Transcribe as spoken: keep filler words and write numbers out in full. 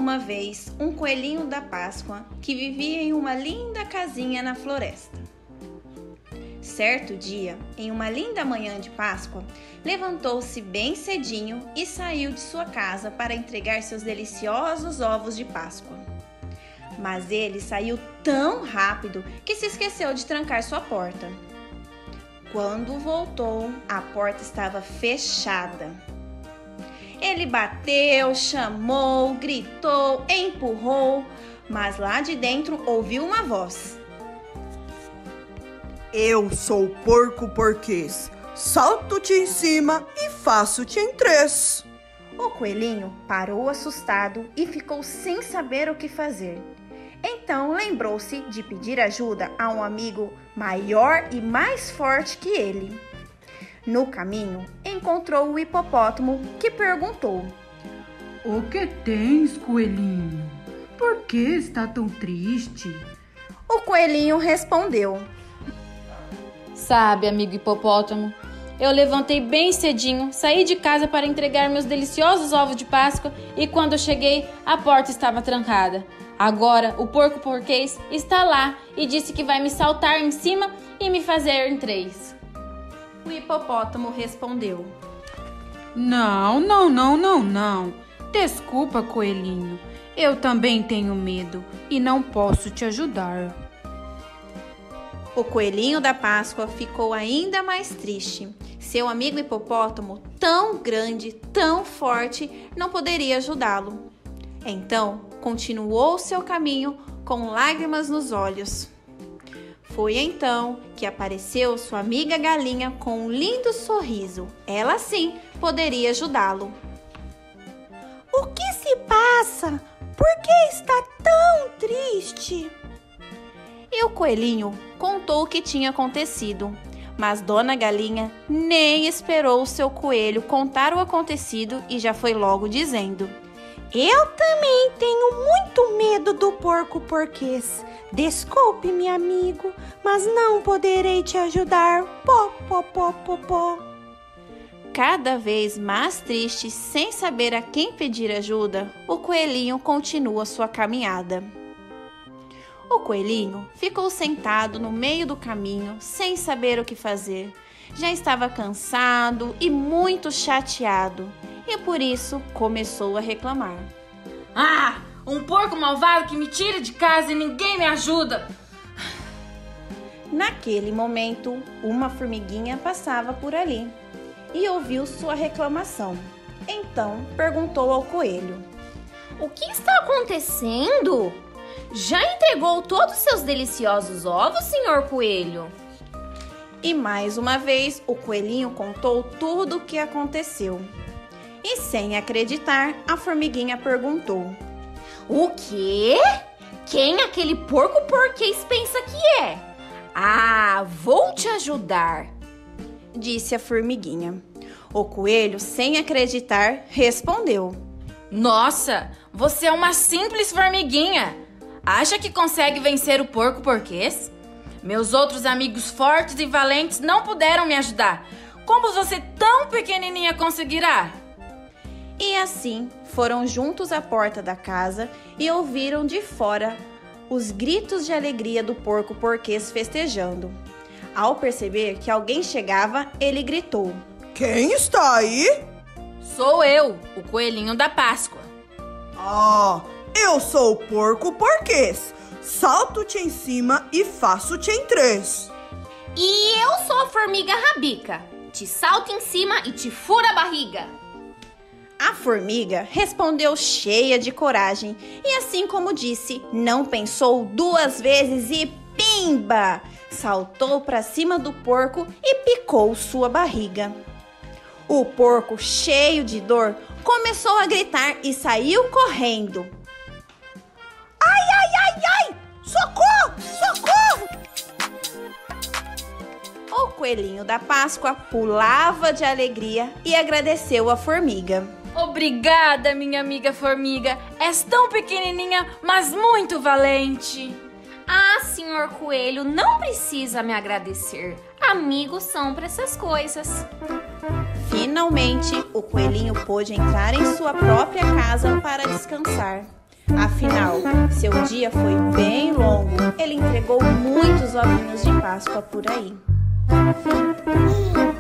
uma vez um coelhinho da Páscoa que vivia em uma linda casinha na floresta. Certo dia, em uma linda manhã de Páscoa, levantou-se bem cedinho e saiu de sua casa para entregar seus deliciosos ovos de Páscoa. Mas ele saiu tão rápido que se esqueceu de trancar sua porta. Quando voltou, a porta estava fechada. Ele bateu, chamou, gritou, empurrou, mas lá de dentro ouviu uma voz. Eu sou o porco porquês, salto-te em cima e faço-te em três. O coelhinho parou assustado e ficou sem saber o que fazer. Então lembrou-se de pedir ajuda a um amigo maior e mais forte que ele. No caminho, encontrou o hipopótamo, que perguntou: O que tens, coelhinho? Por que está tão triste? O coelhinho respondeu: Sabe, amigo hipopótamo, eu levantei bem cedinho, saí de casa para entregar meus deliciosos ovos de Páscoa e quando eu cheguei, a porta estava trancada. Agora, o porco porquês está lá e disse que vai me saltar em cima e me fazer em três. O hipopótamo respondeu: Não, não, não, não, não. Desculpa, coelhinho. Eu também tenho medo e não posso te ajudar. O coelhinho da Páscoa ficou ainda mais triste. Seu amigo hipopótamo, tão grande, tão forte, não poderia ajudá-lo. Então, continuou seu caminho com lágrimas nos olhos. Foi então que apareceu sua amiga galinha com um lindo sorriso. Ela sim poderia ajudá-lo. O que se passa? Por que está tão triste? E o coelhinho contou o que tinha acontecido. Mas Dona Galinha nem esperou o seu coelho contar o acontecido e já foi logo dizendo: Eu também tenho muito medo do porco porquês. Desculpe, meu amigo, mas não poderei te ajudar. Pó, pó, pó, pó, pó. Cada vez mais triste, sem saber a quem pedir ajuda, o coelhinho continua sua caminhada. O coelhinho ficou sentado no meio do caminho, sem saber o que fazer. Já estava cansado e muito chateado, e por isso começou a reclamar. Ah, um porco malvado que me tira de casa e ninguém me ajuda! Naquele momento, uma formiguinha passava por ali e ouviu sua reclamação. Então perguntou ao coelho: O que está acontecendo? Já entregou todos os seus deliciosos ovos, senhor coelho? E mais uma vez o coelhinho contou tudo o que aconteceu. E sem acreditar, a formiguinha perguntou: O quê? Quem aquele porco porquês pensa que é? Ah, vou te ajudar, disse a formiguinha. O coelho, sem acreditar, respondeu: Nossa, você é uma simples formiguinha. Acha que consegue vencer o porco porquês? Meus outros amigos fortes e valentes não puderam me ajudar. Como você tão pequenininha conseguirá? E assim foram juntos à porta da casa e ouviram de fora os gritos de alegria do porco porquês festejando. Ao perceber que alguém chegava, ele gritou: Quem está aí? Sou eu, o coelhinho da Páscoa. Ah, eu sou o porco porquês. Salto-te em cima e faço-te em três. E eu sou a formiga rabica. Te salto em cima e te fura a barriga. A formiga respondeu cheia de coragem e, assim como disse, não pensou duas vezes e pimba! Saltou para cima do porco e picou sua barriga. O porco, cheio de dor, começou a gritar e saiu correndo. Ai, ai, ai, ai! Socorro! Socorro! O coelhinho da Páscoa pulava de alegria e agradeceu a formiga. Obrigada, minha amiga formiga. És tão pequenininha, mas muito valente. Ah, senhor coelho, não precisa me agradecer. Amigos são para essas coisas. Finalmente, o coelhinho pôde entrar em sua própria casa para descansar. Afinal, seu dia foi bem longo. Ele entregou muitos ovinhos de Páscoa por aí.